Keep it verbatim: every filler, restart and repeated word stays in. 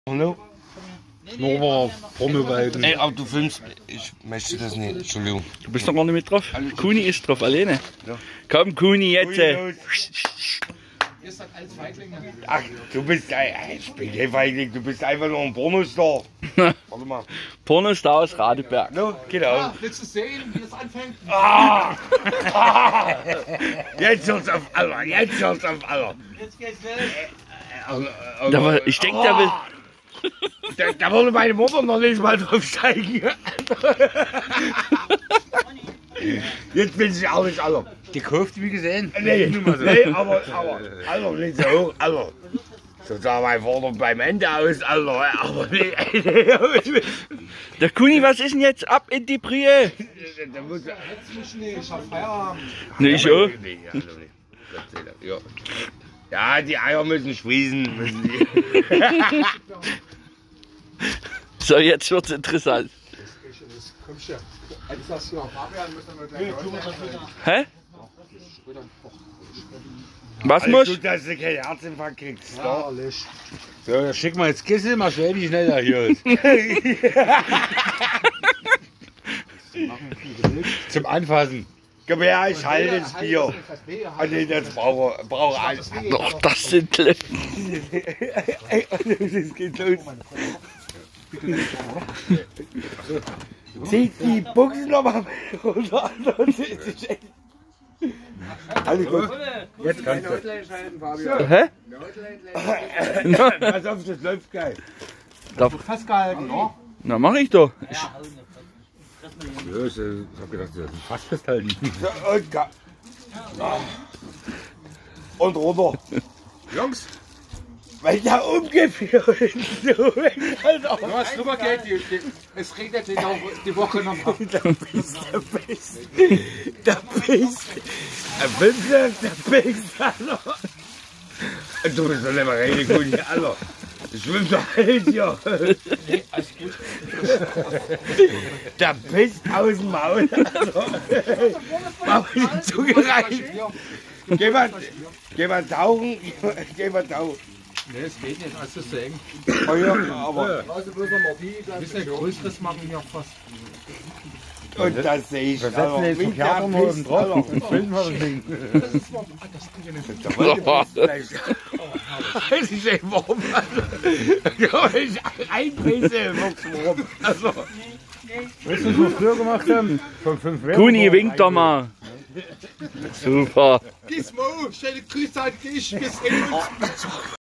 Hallo? Schnurrbart, Pornoweiden. Ey, aber du filmst, ich möchte das nicht, Entschuldigung. Du bist doch gar nicht mit drauf. Kuni ist drauf, alleine. Ja. Komm, Kuni, jetzt. Äh. Ach, du bist ein, ich bin kein Feigling, du bist einfach nur ein Pornostar. Warte mal. Pornostar aus Radeberg. No, genau. Ja, willst du sehen, wie es anfängt? Ah! Ah! Jetzt hört's auf aller, jetzt hört's auf aller. Jetzt geht's los. Da war, ich denke, der will. Da, da würde meine Mutter noch nicht mal drauf steigen. Jetzt bin ich ehrlich, Alter. Gekauft wie gesehen? Nee, nee, aber, aber, Alter, nicht so hoch, Alter. So sah mein Vater beim Ende aus, Alter, aber nee, nee. Der Kuni, was ist denn jetzt? Ab in die Brühe! Da muss er. Jetzt mich nicht, ich hab Feierabend. Ne, ich auch. Nee, also nicht. Ja. Ja, die Eier müssen sprießen. Müssen die. So, jetzt wird's interessant. Hä? Was Alles muss? gut, dass du keinen Herzinfarkt kriegst. Ja, Ja. So, dann schick mal jetzt Kissel, mal schnell wie schneller hier ist. Zum Anfassen. Komm her, ich halte das Bier. Ah, nee, das brauche brauche alles. Doch, das sind Klöten. Das geht los. Zieht die Buchsen nochmal runter. Alles gut. Jetzt kannst du. Hä? Pass auf, das läuft geil. Festgehalten, ne? Na, mach ich doch. Ja, ich hab gedacht, du hast fast festhalten. Und, ga- und runter. Jungs, Weil da umgeführt ist. du hast drüber Geld, die, die, es regnet die, die Woche nochmal. Da bist du, da bist du, da bist du, da bist du, du bist doch nicht mehr reden, gut, Alter. Ich schwimm doch halt hier. Da bist du aus dem Maul, Alter. Mach mich nicht zugereicht. Geh mal, geh mal tauchen, geh mal tauchen. Ne, es geht nicht, alles ist so eng. Oh ja, aber, Wir müssen ein größeres machen hier fast. und das sehe ich, Wir setzen jetzt einen Kerker noch oben drauf und filmen wir das Ding. Das ist das ist echt warm. Ja, ich einpisse, rum. Also, Weißt du, was wir früher gemacht haben? Von fünf Werben. Kuni, wink doch mal. Super. Gizmo, stell die Grüße an dich, bis hin.